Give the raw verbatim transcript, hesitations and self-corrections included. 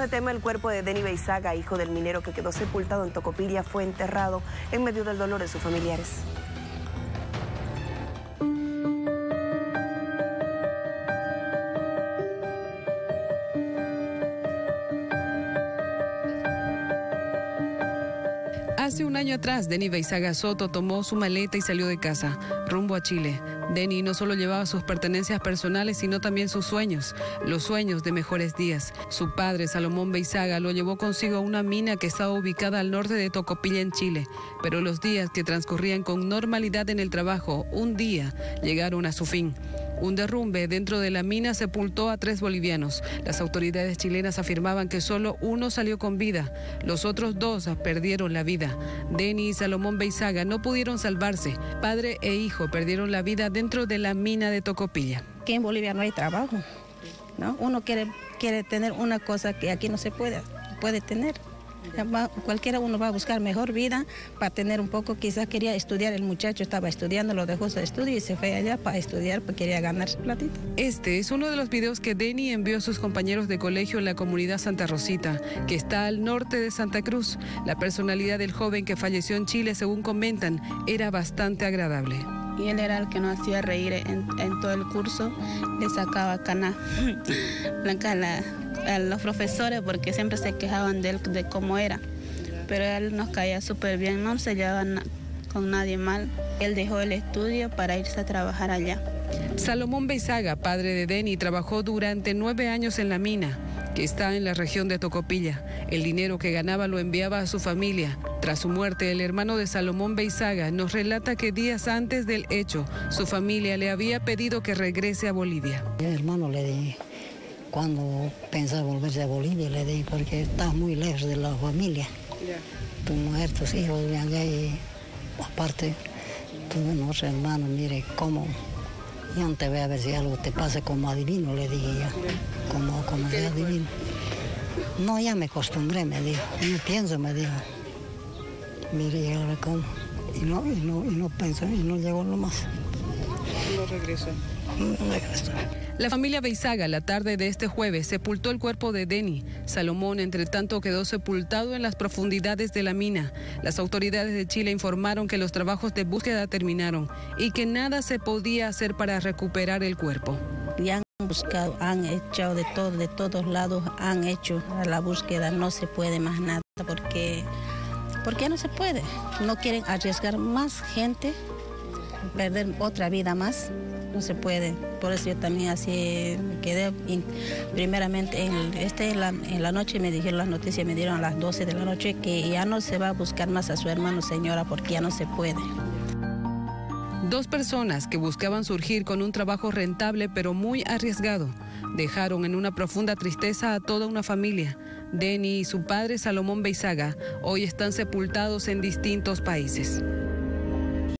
de tema, el cuerpo de Denny Beizaga, hijo del minero que quedó sepultado en Tocopilla, fue enterrado en medio del dolor de sus familiares. Hace un año atrás, Denny Beizaga Soto tomó su maleta y salió de casa, rumbo a Chile. Denny no solo llevaba sus pertenencias personales, sino también sus sueños, los sueños de mejores días. Su padre, Salomón Beizaga, lo llevó consigo a una mina que estaba ubicada al norte de Tocopilla, en Chile. Pero los días que transcurrían con normalidad en el trabajo, un día llegaron a su fin. Un derrumbe dentro de la mina sepultó a tres bolivianos. Las autoridades chilenas afirmaban que solo uno salió con vida. Los otros dos perdieron la vida. Denny y Salomón Beizaga no pudieron salvarse. Padre e hijo perdieron la vida dentro de la mina de Tocopilla. Aquí en Bolivia no hay trabajo, ¿no? Uno quiere, quiere tener una cosa que aquí no se puede, puede tener. Cualquiera uno va a buscar mejor vida para tener un poco. Quizás quería estudiar, el muchacho estaba estudiando, lo dejó su estudio y se fue allá para estudiar, porque quería ganar su platito. Este es uno de los videos que Denny envió a sus compañeros de colegio en la comunidad Santa Rosita, que está al norte de Santa Cruz. La personalidad del joven que falleció en Chile, según comentan, era bastante agradable. Y él era el que nos hacía reír en, en todo el curso, le sacaba cana blanca a, la, a los profesores porque siempre se quejaban de él, de cómo era. Pero él nos caía súper bien, no se llevaba na con nadie mal. Él dejó el estudio para irse a trabajar allá. Salomón Beizaga, padre de Denny, trabajó durante nueve años en la mina, que está en la región de Tocopilla. El dinero que ganaba lo enviaba a su familia. Tras su muerte, el hermano de Salomón Beizaga nos relata que días antes del hecho, su familia le había pedido que regrese a Bolivia. El hermano le dije, cuando pensaba volverse a Bolivia, le dije, porque estás muy lejos de la familia. Yeah. Tu mujer, tus hijos, allá y aparte, tu nuestro hermano, mire cómo... Yo no te voy a ver si algo te pasa como adivino, le dije yo, como, como adivino. No, ya me acostumbré, me dijo, no pienso, me dijo. Mire, y ahora cómo, y no, y no, y no pensó, y no llegó nomás. No regresó. No regresó. La familia Beizaga, la tarde de este jueves, sepultó el cuerpo de Denny. Salomón, entre tanto, quedó sepultado en las profundidades de la mina. Las autoridades de Chile informaron que los trabajos de búsqueda terminaron y que nada se podía hacer para recuperar el cuerpo. Ya han buscado, han echado de todo, de todos lados, han hecho la búsqueda, no se puede más nada porque, porque no se puede. No quieren arriesgar más gente, perder otra vida más. No se puede, por eso yo también así me quedé, primeramente en, el, este, en, la, en la noche me dijeron las noticias, me dieron a las doce de la noche que ya no se va a buscar más a su hermano, señora, porque ya no se puede. Dos personas que buscaban surgir con un trabajo rentable pero muy arriesgado, dejaron en una profunda tristeza a toda una familia. Denny y su padre Salomón Beizaga hoy están sepultados en distintos países.